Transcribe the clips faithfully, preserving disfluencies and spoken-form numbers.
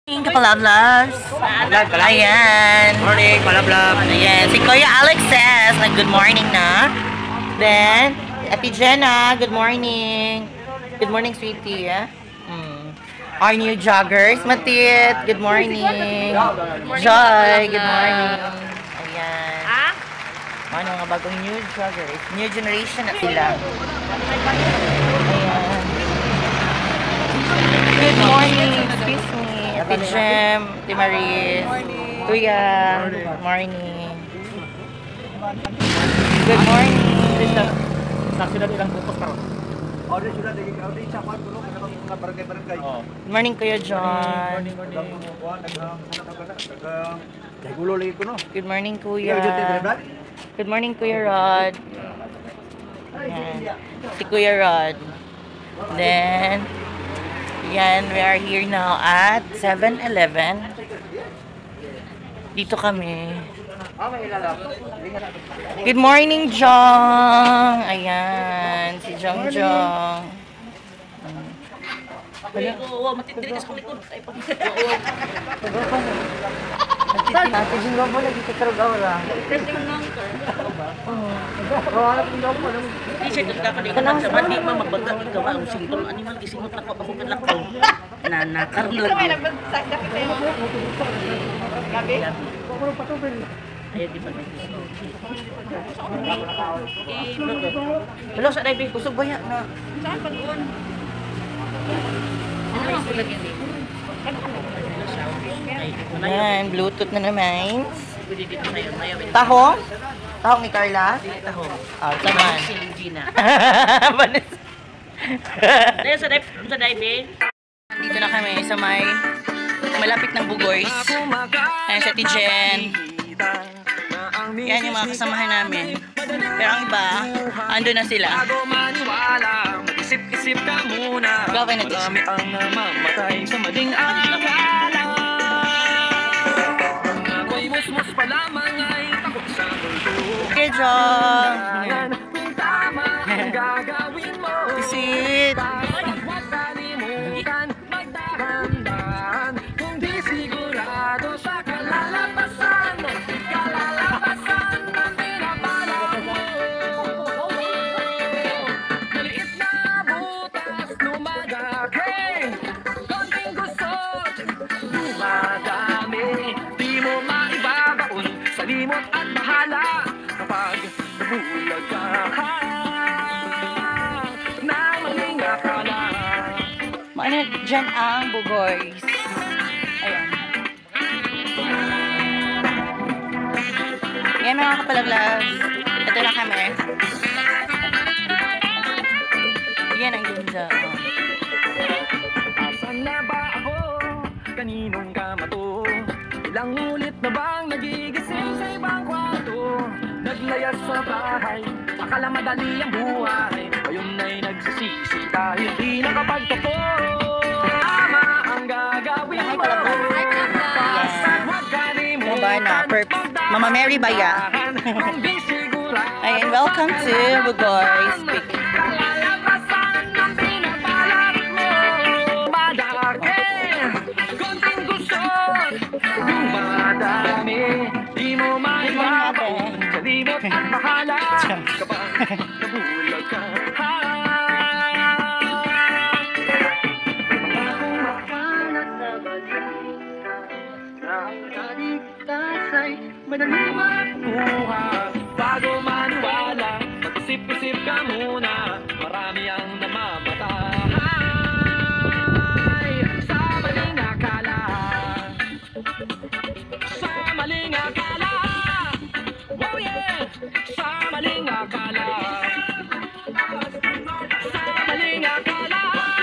Kapalablas. Ayan. Morning, Palablab. Ayan. Si Kuya Alex says, like, good morning na. Then, Ate Jenna, good morning. Good morning, sweetie. Yeah? Mm. Our new joggers. Matit, good morning. Joy, good morning. Ayan. Ano nga bagong new joggers? New generation na sila. Ayan. Good morning. Excuse me. Ate Jem, Ate Maris, Kuya, good morning. Good morning. Saksinan ilang bukos karon. Good morning, Kuya John. Good morning, Kuya. Good morning, Kuya Rod. Ayan. Si Kuya Rod. Then, yan, we are here now at seven eleven. Dito kami. Good morning, Jong. Ayan, si Jong Jong. Oo, matindiri ka sa kulikod. Ate Jong Jong po lagi kakarog awra. T-shirt ang kakalimutan sa bandi mo, magbaga, ikaw ang singtol. Animal, gisingot na ko, ako kanlakaw. Na nakaroon lang yun. Ayaw di ba na Hello, sa Daibi, kusog baya na. saan pag-uwan? Ano ang sulag yun dito? Ayan, Bluetooth na naman. Pwede dito na yun. Tahong? Tahong ni Carla? Taho. Ah, saman. Si Gina. Banis. Dahil sa sa Daibi. Dito na kami sa may malapit ng Bugoys. Ayan si Ate Jen. Yan yung mga kasamahan namin. Pero ang iba, ando na sila. Isip-isip ka muna. Gawin natin. Marami ang namamatay sa maling akala. Ako'y musmus pa lamang ay takot sa mundo. Okay, John. Kung tama ang gagawin mo, Isit. huwag kalimutan magdahan-dahan. Kung di sigurado sa kalalabasan, kalalabasan ang pinabalak mo. Maliit na butas, lumalaki. Konting gusot, dumadami. Di mo maibabaon sa limot at bahala. Kapag nabulag ka na maling akala. Ano dyan ang Bugoys? Ayan. Yan mga kapalaglas. Ito na kami. Yan ang ganda. Asan na ba ako? Kaninong kamato? Ilang ulit na bang nagigising sa ibang kwarto? Naglayas sa bahay, akala madali ang buhay. Ngayon ay nagsisisi dahil di nakapagtapo. Tama ang gagawin mo. Basta huwag kalimutan Diba na? Perp- Mama Mary Baya. kung di sigurado. Ayan, welcome to Bugoys. Kalalabasan ang pinabalak mo. Madaki, konting gusot, dumadami. Di mo maibabaon sa limot at bahala. Kapag nabulag ka, akong makalat sa balita na ang kaligtas ay madaling makuha. Bago maniwala, mag-isip-isip ka muna. Marami ang namamatay sa maling akala. Sa maling akala. Oh yeah! Sa maling akala. Sa maling akala.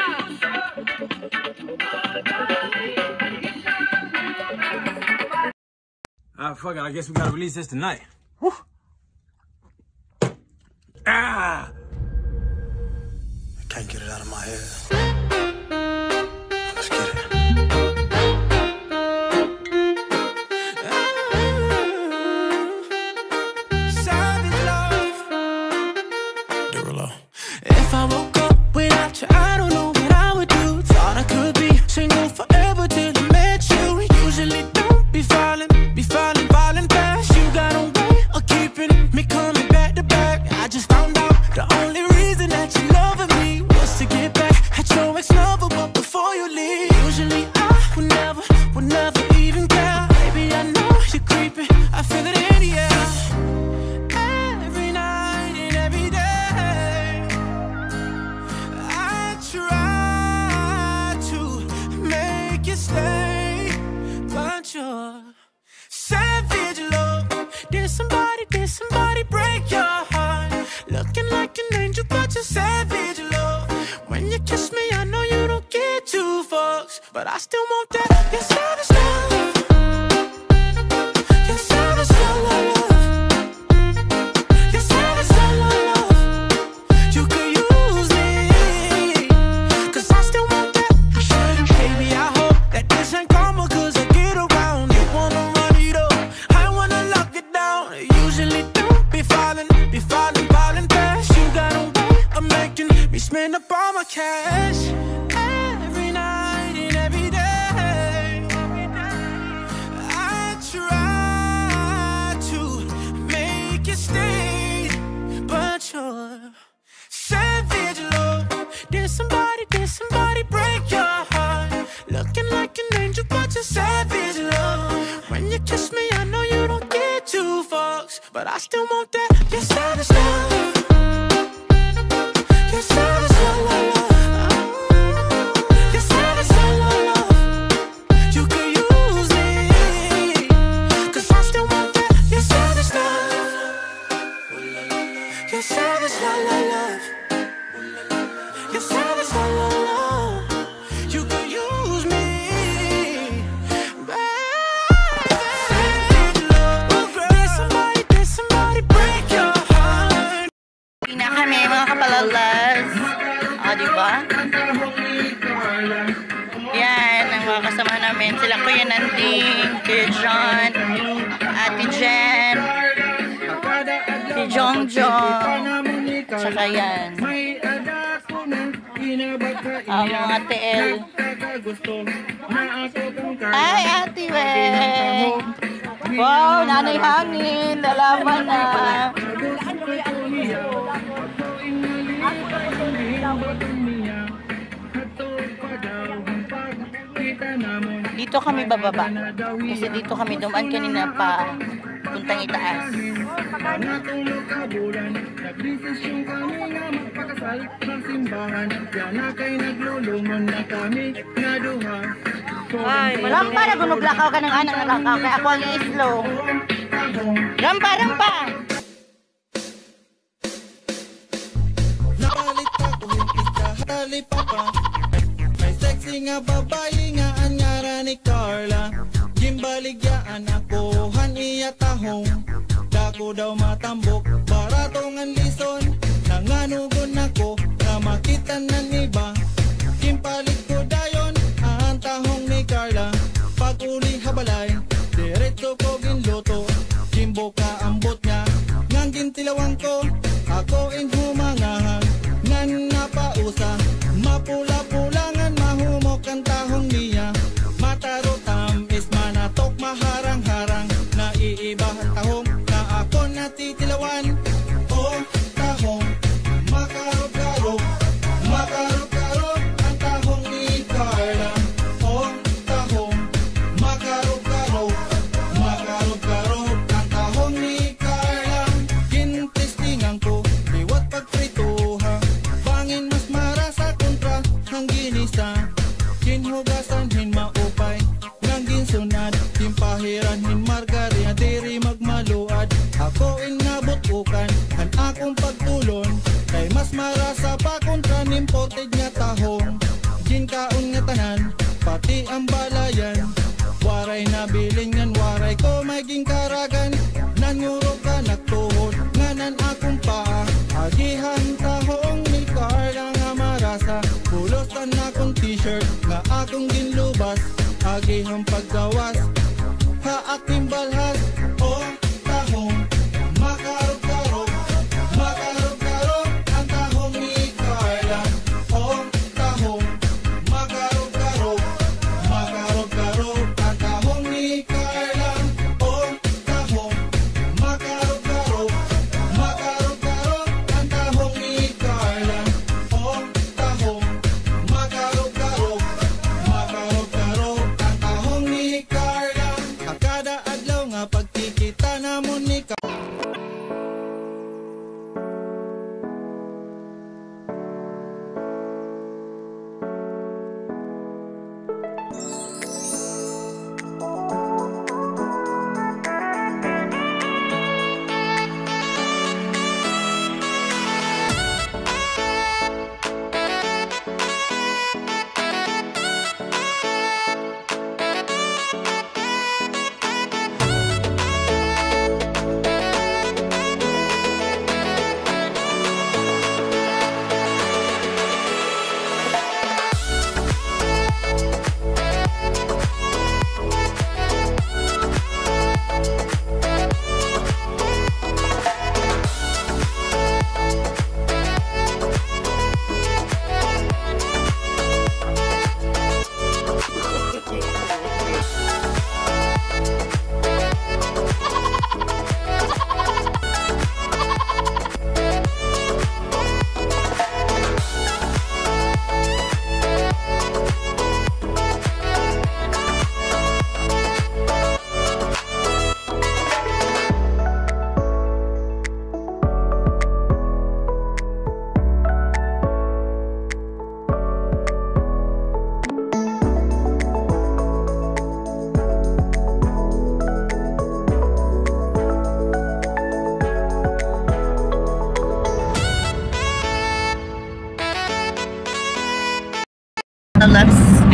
Ah, fuck it. I guess we gotta release this tonight. Whew. Ah! I can't get it out of my head. Let's get it. Savage love. Derulo. If I woke up without you, I don't know what I would do. Thought I could be single forever till I met you. you stay, but you're savage love. Did somebody, did somebody break your heart? Looking like an angel, but you're savage love. When you kiss me, I know you don't get two fucks, but I still want that. You're savage love. You're savage love, love, love. You're savage love, love, love. You could use me, 'cause I still want that. Baby, I hope that this ain't karma, 'cause I get around. You wanna run it up, I wanna lock it down. Usually don't be falling, be falling, falling fast. You got a way of making me spend up all my cash. Every night and every day, I try to make you stay, but you're savage love. Did somebody, did somebody break your heart? Looking like an angel, but you're savage love. When you kiss me, I know you don't get two fucks, but I still want that. You're savage love. You're savage love, love, love. You're savage love, love, love. You could use me, 'cause I still want that. You're savage love. You're savage love, love, love. You're savage love, love, love. You could use me, baby. Savage love. Did somebody, did somebody break your heart? Hindi na kami mga kapalalas. O, ah, diba? Yan, ang mga kasama namin. Sila Kuya Nanding, Kuya John, Ate Jen, si Jongjong, tsaka yan. Ang mga T L. Ay, Ate Weng! Wow, Nanay Hangin, lalaman na. Dito kami bababa. Kasi dito kami dumaan kanina pa puntang itaas. Rampa na gunog lakaw ka ng anang nalakaw. Kaya ako ang i-slow. Rampa, rampa! Napalit ako, hindi ka halipapa. May sexy nga babae nga anyara ni Carla. Gimbaligyaan ako, han iya tahong. Dako daw matambok, baratongan lison. Nanganugon ako, na makita ng iba. Gimpalit ko dayon, ang tahong ni Carla. Pag uli habalay, diretso ko ginluto. Gimbo ka ambot niya, ngang gintilawang ko. Ako in humangahang, ngan napausa. Mapula-pulangan, mahumok ang tahong niya. Matarotam is manatok, maharang-harang. Naiibahan tahong, na ako natitilawan. Oh, tahong, makarog-karog. Makarog-karog ang tahong ni Carla. Oh, tahong, makarog-karog. Makarog-karog ang tahong ni Carla. Gintestingan ko, liwat pagprituha. Bangin mas marasa kontra ang ginisa. Kinhugasan hin maupay, ngang ginsunad. Himpahiran hin margarina, diri magmaluad. Ako inabutukan, han akong pagtulon. Kay mas marasa pa kontra nimported nga tahong. Ginkaon nga tanan, pati ang balayan. Waray na bilingan, waray ko may gingkaragan. Nanyuro ka nagtuhod, nganan akong paa. Agihan tahong ni Carla nga marasa. Pulosan akong t-shirt, nga akong ginlubas. Agihang paggawas, haaking balhas. Oh, tahong, makarog-karog. Makarog-karog ang tahong ni Carla. Oh, tahong, makarog-karog. Makarog-karog ang tahong ni Carla. Oh, tahong, makarog-karog. Makarog-karog ang tahong ni Carla. Oh, tahong, makarog-karog. Makarog-karog ang tahong ni Carla. Akada adlaw nga pag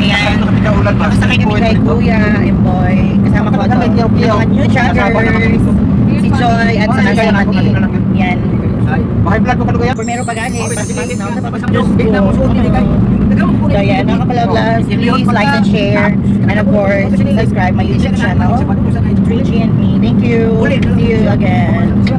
Ayan. Masakay kami kay Kuya, Emboy. Kasama ko ito. Yung mga new joggers. Si Joy at saka si Mati. Yan. Primero pagani. Diyos ko. So yan, mga kapalablas, please like and share. And of course, subscribe my YouTube channel. three G and me. Thank you. See you again.